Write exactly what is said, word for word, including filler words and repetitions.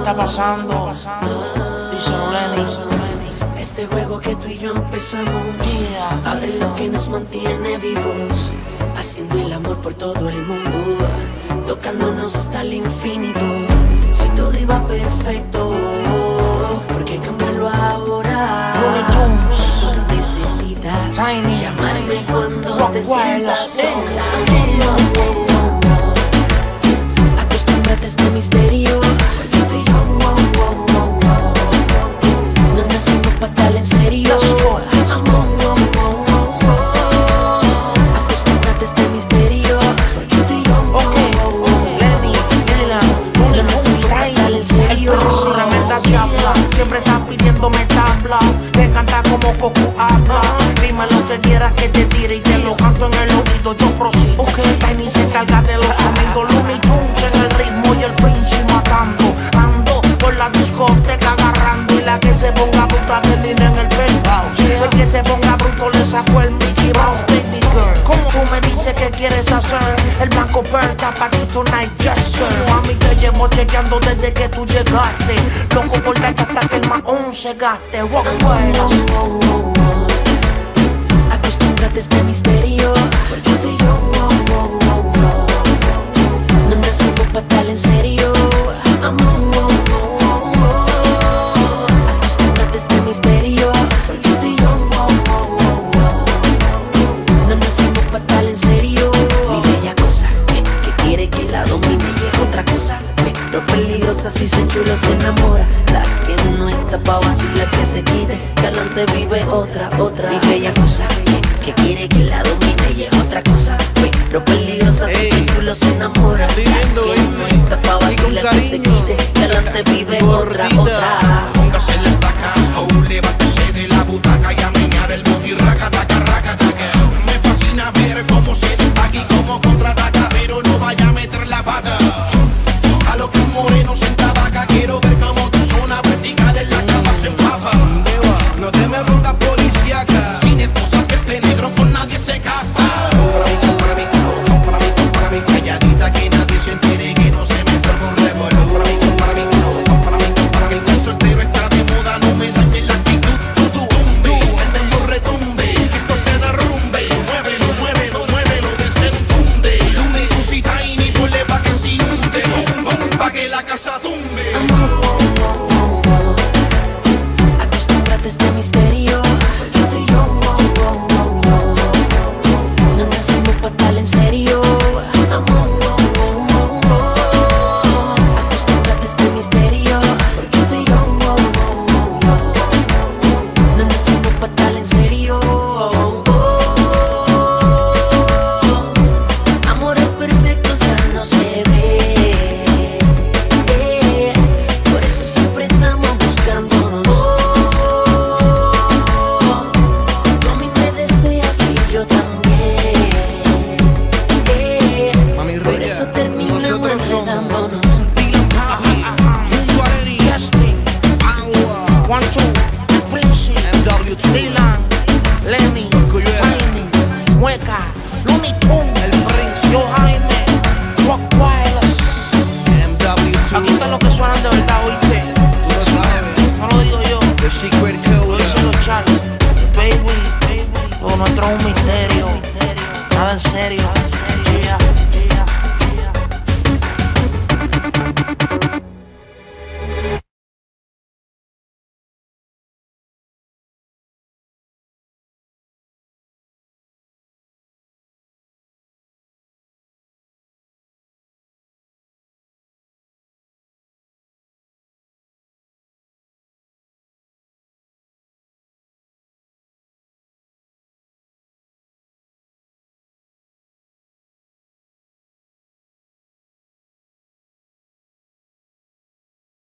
está pasando? Díselo, Lenny. Este juego que tú y yo empezamos, Yeah. ahora es lo que nos mantiene vivos, haciendo el amor por todo el mundo, tocándonos hasta el infinito. Si todo iba perfecto, ¿por qué cambiarlo ahora? Looney Tunes. Solo necesitas Tiny. llamarme cuando Rock te Wireless. sientas sola. Acostúmbrate a este misterio, porque tú y yo, wow, wow, wow, wow. No nacimos pa' tal en serio. Amor, wow, wow, wow, wow. Acostúmbrate a este misterio, porque tú y yo, wow, Ok, wow, wow, wow. Lenny, Dylan, Looney Tunes, Tiny. El perro tremenda diabla, siempre está pidiéndome tabla. Te canta como Coco habla. Dime lo que quieras que te tire y te lo canto en el oído. Yo prosigo. Ok, Tiny se encarga de los sonidos. Looney Tunes en el ritmo y el Prince matando. Ando por la discoteca agarrando y la que se ponga bruta de Nina en el penthouse. El que se ponga bruto le sacó el Mickey Mouse, baby girl. ¿Cómo tú me dices que quieres hacer? El blanco Berta pa' ti tonight, yes sir. A mí te llevo chequeando desde que tú llegaste. Loco por darte hasta que el maón se gaste. Rock Wireless. Acostúmbrate a este misterio, porque tú y yo, wow, wow, wow, wow. No nacimos pa' tal en serio. Amor, wow, wow, wow, wow. Acostúmbrate a este misterio, porque tú y yo, wow, wow, wow, wow. No nacimos pa' tal en serio. Mi bella cosa, eh, que quiere que la domine y es otra cosa, eh, pero peligrosa si se enchula se enamora. La que no está pa' vacilar que se quite, que adelante vive otra, otra. Mi bella cosa, eh, que quiere que la domine y es otra cosa, eh, pero peligrosa si Ey, se enchula se enamora. estoy La viendo, que baby, no está pa' y con vacilar que se cariño. quite, que adelante vive otra, Gordita, otra. póngase las tacas, oh, levántese de la butaca y a menear el booty, racataca, racataca. Me fascina ver cómo se destaca y cómo contraataca, pero no vaya a meter la pata. A lo que un moreno se entabaca, quiero ver cómo tu zona vertical en la cama se empapa. No te me pongas policíaca, sin esposas que este negro con nadie se casa. Para mí, para mí, para mí, para mí, calladita que nadie se entere que no se me forma un revolú. Para mí, para mí, para mí, para mí, el soltero está de moda, no me dañes la actitud. Tú, tú, tumbe, el dembow retumbe, que esto se derrumbe. Muévelo, muévelo, muévelo, desenfunde. Looney Tunes y Tiny, ponle pa' que se inunde. Boom, boom, pa' que la casa tumbe. Amor, wow, wow, wow, wow. Acostúmbrate a este misterio, porque tú y yo, wow, wow, wow, wow. No nacimos pa' tal en serio. Amor, wow, wow, wow, wow. Acostúmbrate a este misterio, porque tú y yo, wow, wow, wow, wow. No nacimos pa' tal en serio. Amores perfectos ya no se ve. Por eso siempre estamos buscándonos. Tú a mí me deseas y yo también. Mami Por rica, eso terminamos nosotros somos enredándonos. Dylan Papi, Mundo Aleni, Justin, Agua, One Two, el Prince, M W two, Dylan, Lenny, Orgullosa. Tiny, Mueca, Looney Tunes, El Prince. Yo Jaime, Rock Wireless. M W two, Aquí están los que suenan de verdad, ¿oíste? tú lo sabes, No lo digo yo, The Secret lo Code. dicen los Charlie. Baby, lo nuestro es un misterio, nada en serio.